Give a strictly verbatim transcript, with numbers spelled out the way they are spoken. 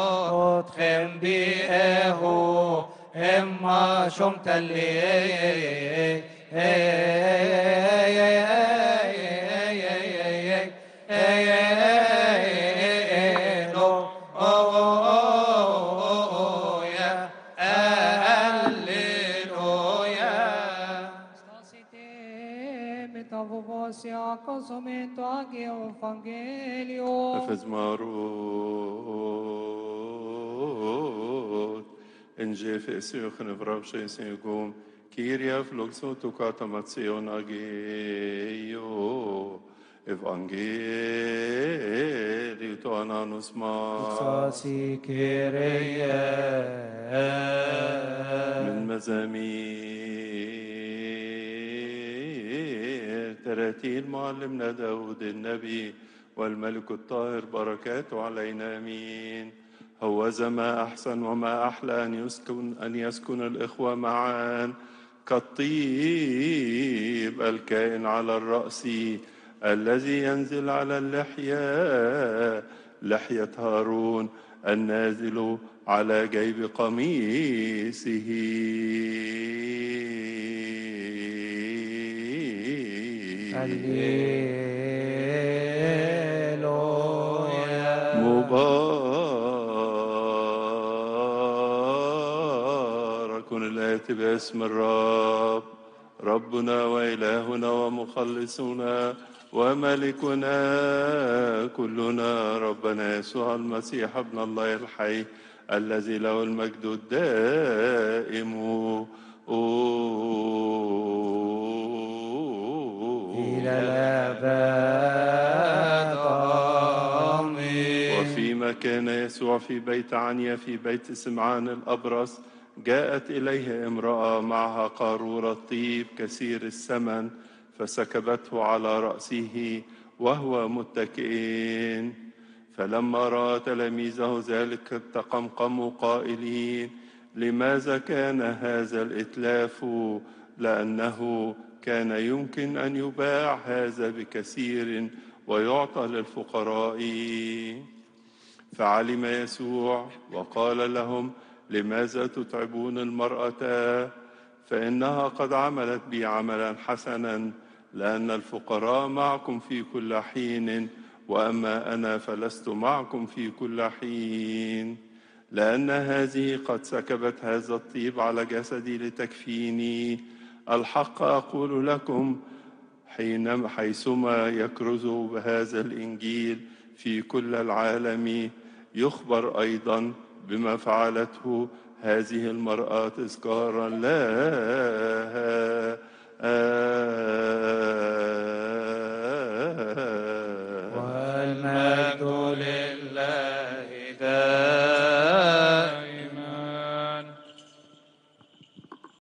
ותכם ביאהו המה שומת לי Consumento anche Evangelio. Efes marot. Enje fesio khnevrav shesegum. Kyria flogsotu katamatsion ageio. Evangelio to ananus ma. Sasi Kyrie. من مزامير تراتيل معلمنا داود النبي والملك الطاهر بركاته علينا امين. هوذا ما احسن وما احلى ان يسكن ان يسكن الاخوه معا كالطيب الكائن على الراس الذي ينزل على اللحيه لحيه هارون النازل على جيب قميصه. هللويا. مبارك الآتي باسم الرب ربنا وإلهنا ومخلصنا وملكنا كلنا ربنا يسوع المسيح ابن الله الحي الذي له المجد الدائم إلى الأبد آمين. وفيما كان يسوع في بيت عنيا في بيت سمعان الأبرص جاءت إليه امرأة معها قارورة طيب كثير الثمن فسكبته على رأسه وهو متكئ. فلما رأى تلاميذه ذلك تقمقموا قائلين لماذا كان هذا الإتلاف؟ لأنه كان يمكن أن يباع هذا بكثير ويعطى للفقراء. فعلم يسوع وقال لهم لماذا تتعبون المرأة؟ فإنها قد عملت بي عملا حسنا لأن الفقراء معكم في كل حين وأما أنا فلست معكم في كل حين. لأن هذه قد سكبت هذا الطيب على جسدي لتكفيني. الحق أقول لكم حينما حيثما يكرزوا بهذا الإنجيل في كل العالم يخبر أيضا بما فعلته هذه المرأة تذكارا لها.